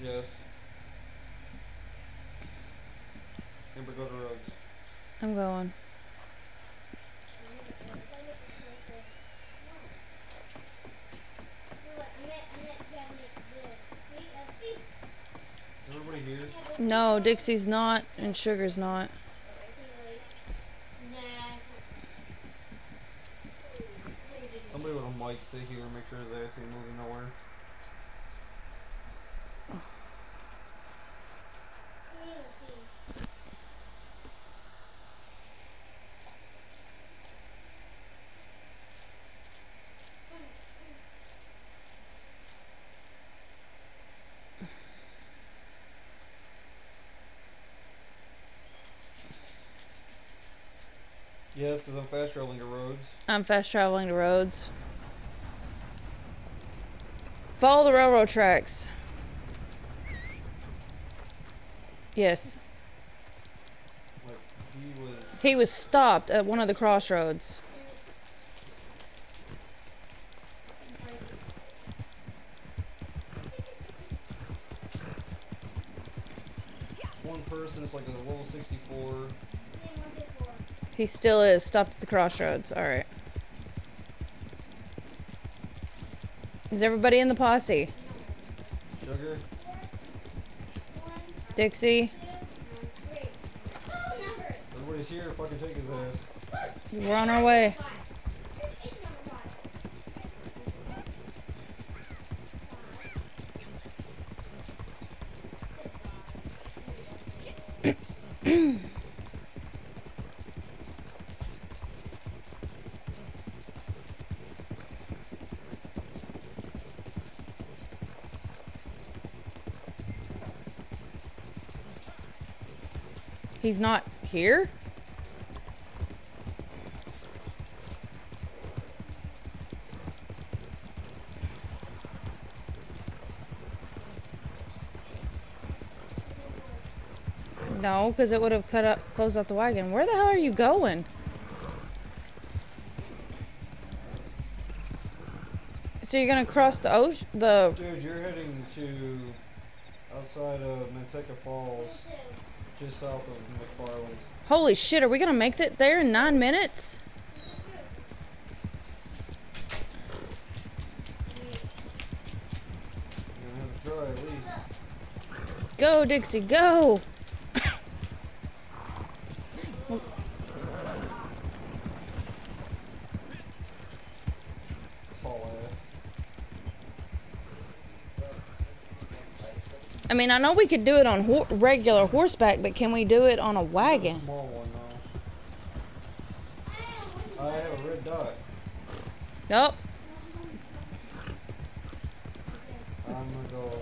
Yes. Amber, go to Rhodes. I'm going. Everybody here? No, Dixie's not, and Sugar's not. Somebody with a mic sit here and make sure his ass ain't moving nowhere. Yes, because I'm fast traveling to Rhodes. I'm fast traveling to Rhodes. Follow the railroad tracks. Yes. Like, He was stopped at one of the crossroads. One person, it's like a level 64. He still is stopped at the crossroads. Alright. Is everybody in the posse? Sugar? Dixie? Everybody's here, fucking take his ass. We're on our way. He's not here? No, because it would have closed out the wagon. Where the hell are you going? So you're gonna cross the ocean? Dude, you're heading to outside of Manteca Falls, just south of McFarland. Holy shit, are we gonna make it there in 9 minutes? You're gonna have to try at least. Go, Dixie, go! I mean, I know we could do it on regular horseback, but can we do it on a wagon? A small one, though. I have a red dot. Nope. I'm gonna go.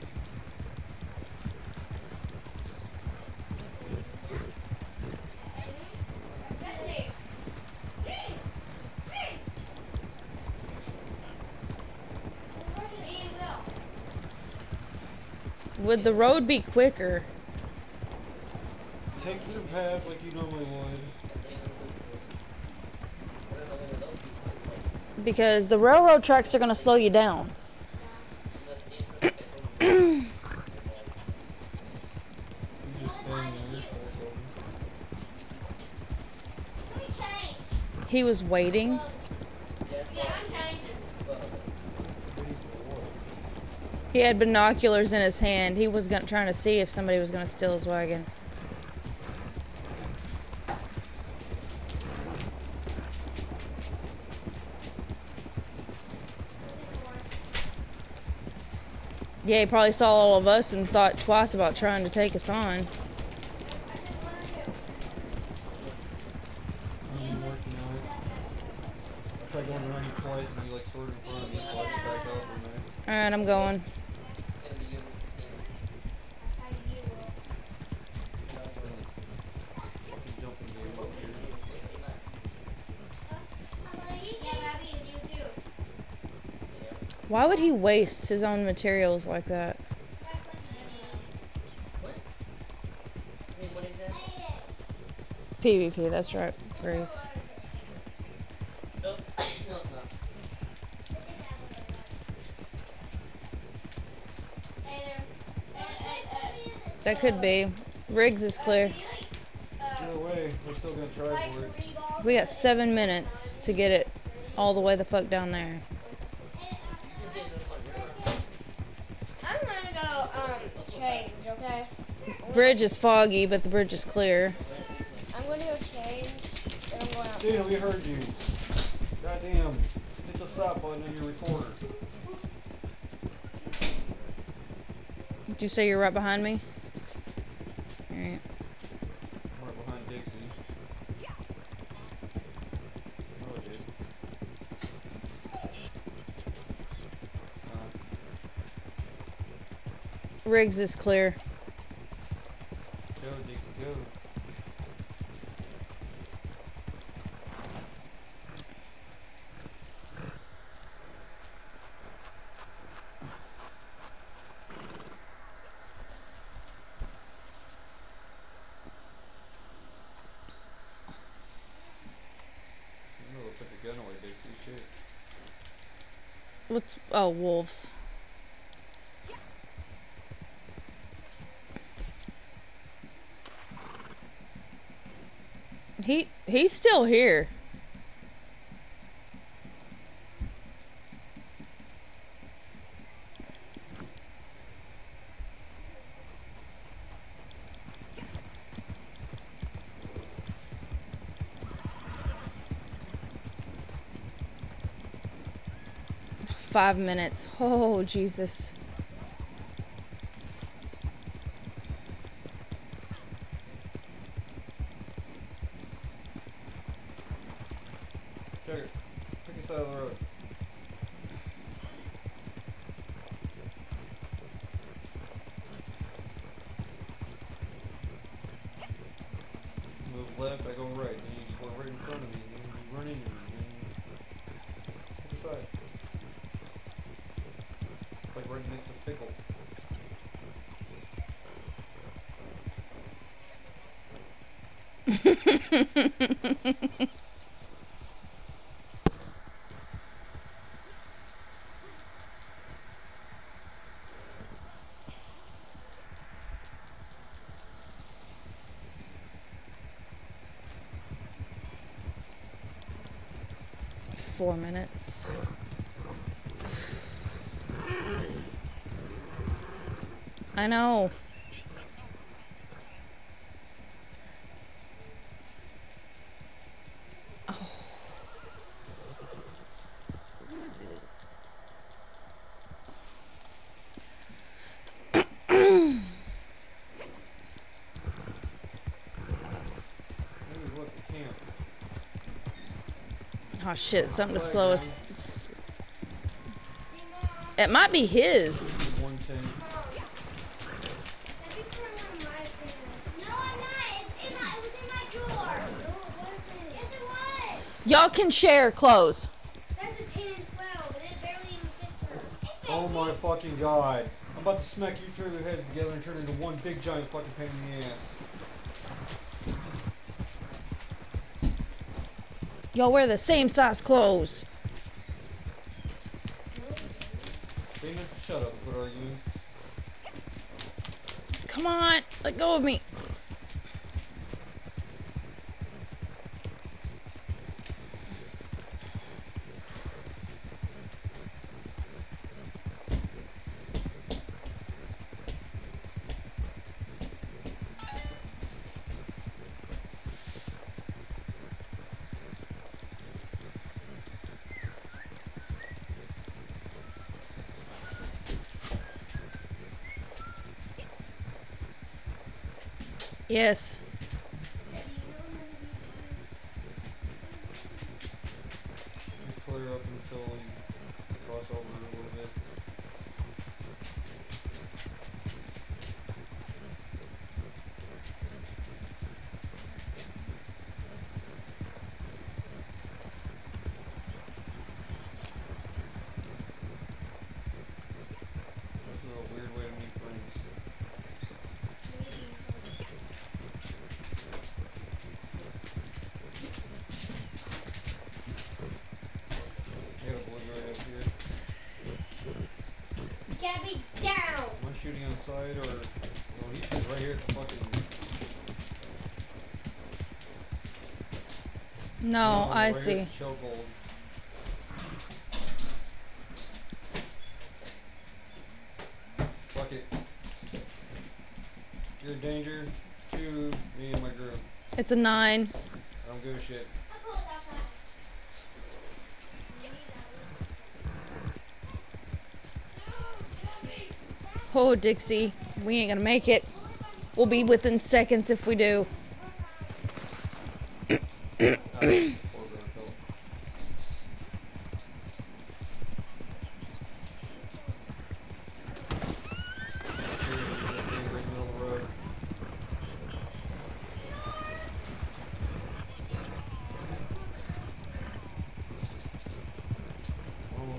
Would the road be quicker? Take your path like you normally would. Because the railroad tracks are going to slow you down. He was waiting. He had binoculars in his hand. He was trying to see if somebody was going to steal his wagon. Yeah, he probably saw all of us and thought twice about trying to take us on. Alright, I'm going. Why would he waste his own materials like that? PvP, that's right, Grace. That could be. Riggs is clear. Either way, we're still gonna try for it. We got 7 minutes to get it all the way the fuck down there. I'm gonna go change, okay? Bridge is foggy, but the bridge is clear. I'm gonna go change, and I'm going out. Dude, we heard you. Goddamn. Hit the stop button on your recorder. Did you say you're right behind me? Alright. Right behind Dixie. Oh, it is. Riggs is clear. Go, Dixie, go. Put the gun away, Dixie. Shit. What's... Oh, wolves. He's still here. Five minutes. Oh, Jesus. Check it. Pick your side of the road. Move left, I go right. Then you just go right in front of me. Then you run into me. Then pick a side. It's like right next to Pickle. Four minutes. I know. Oh. Oh shit, something to slow us. It might be his. 110. Y'all can share clothes. That's a 10 and 12, and it barely even fits her. Oh my fucking god. I'm about to smack you through your heads together and turn into one big giant fucking pain in the ass. Y'all wear the same size clothes. Dana, shut up. What are you? Come on, let go of me. Yes. Just clear up until you cross over a little bit. That's a weird way to meet friends. I got a blueberry up here. Gabby, down! Am I shooting on the side or No, he's just right here at the fucking. No, I right here see. at the chokehold. Fuck it. You're a danger to me and my group. It's a 9. I don't give a shit. How cold outside? Oh, Dixie, we ain't gonna make it. We'll be within seconds if we do. Poor girl, fella. Here, this thing right in the middle of the road. Almost.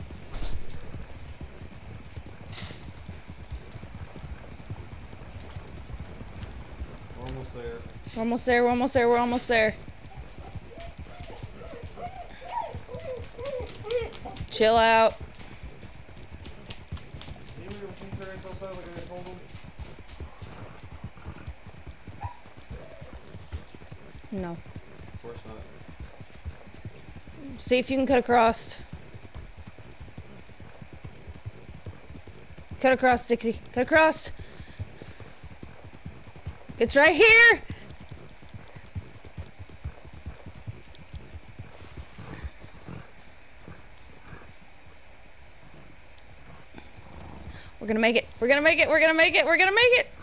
We're almost there. We're almost there, we're almost there, we're almost there. Chill out. Can you leave a pink parents outside like I told them? No. Of course not. See if you can cut across. Cut across, Dixie. Cut across. It's right here. We're gonna make it. We're gonna make it. We're gonna make it. We're gonna make it.